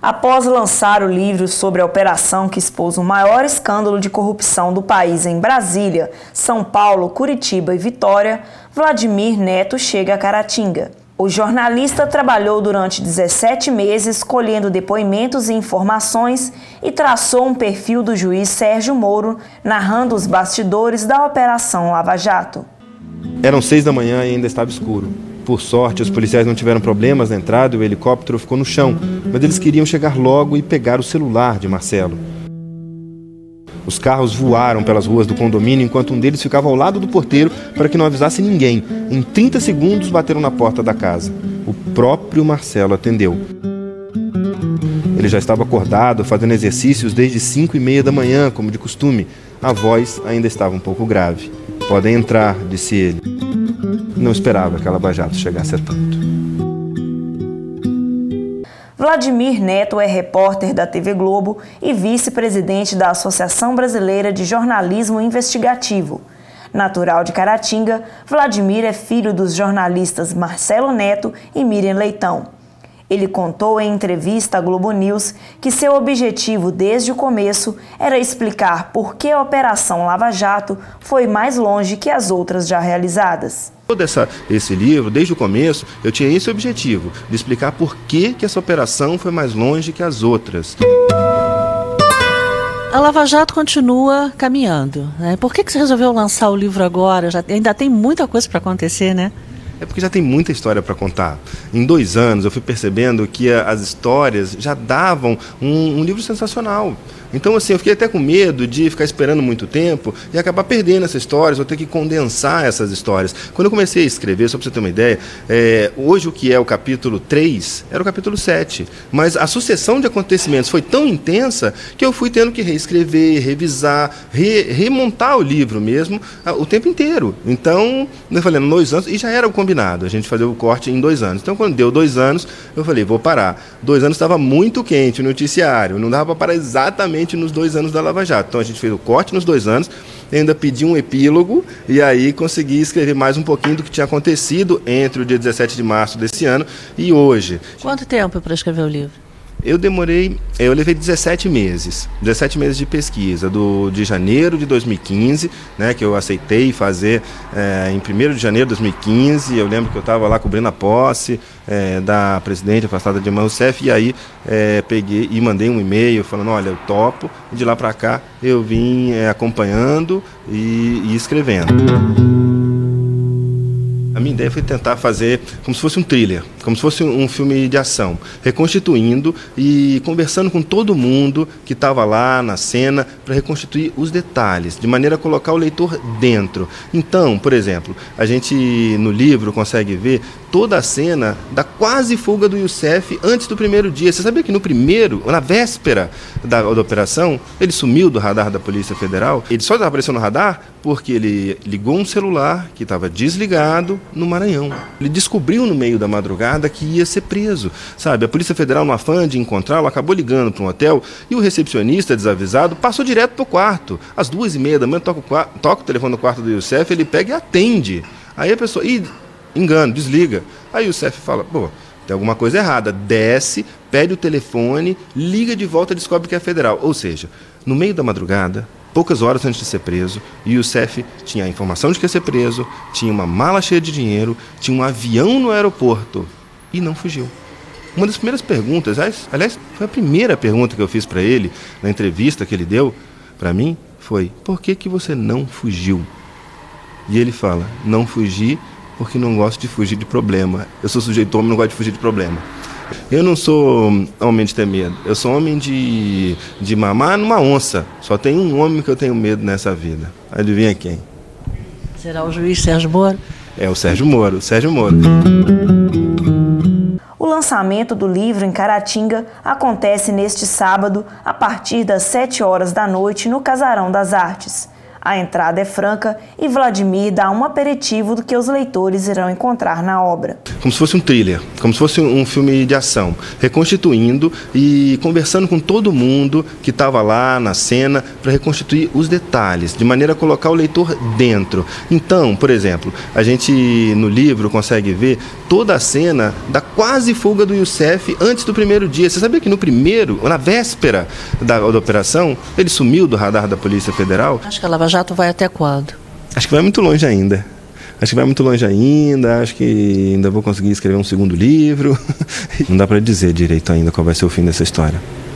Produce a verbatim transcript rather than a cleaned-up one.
Após lançar o livro sobre a operação que expôs o maior escândalo de corrupção do país em Brasília, São Paulo, Curitiba e Vitória, Vladimir Neto chega a Caratinga. O jornalista trabalhou durante dezessete meses colhendo depoimentos e informações e traçou um perfil do juiz Sérgio Moro, narrando os bastidores da Operação Lava Jato. Eram seis da manhã e ainda estava escuro. Por sorte, os policiais não tiveram problemas na entrada e o helicóptero ficou no chão, mas eles queriam chegar logo e pegar o celular de Marcelo. Os carros voaram pelas ruas do condomínio enquanto um deles ficava ao lado do porteiro para que não avisasse ninguém. Em trinta segundos bateram na porta da casa. O próprio Marcelo atendeu. Ele já estava acordado, fazendo exercícios desde cinco e meia da manhã, como de costume. A voz ainda estava um pouco grave. "Podem entrar", disse ele. Não esperava que a Lava Jato chegasse a tanto. Vladimir Neto é repórter da T V Globo e vice-presidente da Associação Brasileira de Jornalismo Investigativo. Natural de Caratinga, Vladimir é filho dos jornalistas Marcelo Neto e Miriam Leitão. Ele contou em entrevista à Globo News que seu objetivo desde o começo era explicar por que a Operação Lava Jato foi mais longe que as outras já realizadas. Todo essa, esse livro, desde o começo, eu tinha esse objetivo, de explicar por que, que essa operação foi mais longe que as outras. A Lava Jato continua caminhando, né? Por que, que você resolveu lançar o livro agora? Já, ainda tem muita coisa para acontecer, né? É porque já tem muita história para contar. Em dois anos eu fui percebendo que as histórias já davam um, um livro sensacional. Então, assim, eu fiquei até com medo de ficar esperando muito tempo e acabar perdendo essas histórias, ou ter que condensar essas histórias. Quando eu comecei a escrever, só para você ter uma ideia, é, hoje o que é o capítulo três era o capítulo sete. Mas a sucessão de acontecimentos foi tão intensa que eu fui tendo que reescrever, revisar, re, remontar o livro mesmo o tempo inteiro. Então, eu falei, dois anos, e já era o combinado, a gente fazer o corte em dois anos. Então, quando deu dois anos, eu falei, vou parar. Dois anos estava muito quente o noticiário, não dava para parar exatamente nos dois anos da Lava Jato. Então a gente fez o corte nos dois anos, ainda pedi um epílogo e aí consegui escrever mais um pouquinho do que tinha acontecido entre o dia dezessete de março desse ano e hoje. Quanto tempo para escrever o livro? Eu demorei, eu levei dezessete meses, dezessete meses de pesquisa, do, de janeiro de dois mil e quinze, né, que eu aceitei fazer é, em primeiro de janeiro de dois mil e quinze, eu lembro que eu estava lá cobrindo a posse é, da presidente afastada Dilma Rousseff, e aí é, peguei e mandei um e-mail falando, olha, eu topo, e de lá para cá eu vim é, acompanhando e, e escrevendo. A minha ideia foi tentar fazer como se fosse um thriller, como se fosse um filme de ação, reconstituindo e conversando com todo mundo que estava lá na cena para reconstituir os detalhes, de maneira a colocar o leitor dentro. Então, por exemplo, a gente no livro consegue ver toda a cena da quase fuga do Youssef antes do primeiro dia. Você sabia que no primeiro, na véspera da, da operação, ele sumiu do radar da Polícia Federal? Ele só apareceu no radar porque ele ligou um celular que estava desligado no Maranhão. Ele descobriu no meio da madrugada que ia ser preso, sabe? A Polícia Federal, no afã de encontrá-lo, acabou ligando para um hotel e o recepcionista, desavisado, passou direto para o quarto. Às duas e meia da manhã, toca o, quarto, toca o telefone no quarto do Youssef, ele pega e atende. Aí a pessoa, ih, engano, desliga. Aí o Youssef fala, pô, tem alguma coisa errada. Desce, pede o telefone, liga de volta e descobre que é federal. Ou seja, no meio da madrugada, poucas horas antes de ser preso, o Youssef tinha a informação de que ia ser preso, tinha uma mala cheia de dinheiro, tinha um avião no aeroporto e não fugiu. Uma das primeiras perguntas, aliás, foi a primeira pergunta que eu fiz para ele, na entrevista que ele deu para mim, foi, por que que você não fugiu? E ele fala, não fugi porque não gosto de fugir de problema. Eu sou sujeito homem, não gosto de fugir de problema. Eu não sou homem de ter medo, eu sou homem de, de mamar numa onça. Só tem um homem que eu tenho medo nessa vida. Adivinha quem? Será o juiz Sérgio Moro? É o Sérgio Moro, o Sérgio Moro. O lançamento do livro em Caratinga acontece neste sábado, a partir das sete horas da noite, no Casarão das Artes. A entrada é franca e Vladimir dá um aperitivo do que os leitores irão encontrar na obra. Como se fosse um thriller, como se fosse um filme de ação, reconstituindo e conversando com todo mundo que estava lá na cena para reconstituir os detalhes, de maneira a colocar o leitor dentro. Então, por exemplo, a gente no livro consegue ver toda a cena da quase fuga do Youssef antes do primeiro dia. Você sabia que no primeiro, na véspera da, da operação, ele sumiu do radar da Polícia Federal? Acho que a Lava Jato vai até quando? Acho que vai muito longe ainda. Acho que vai muito longe ainda, acho que ainda vou conseguir escrever um segundo livro. Não dá para dizer direito ainda qual vai ser o fim dessa história.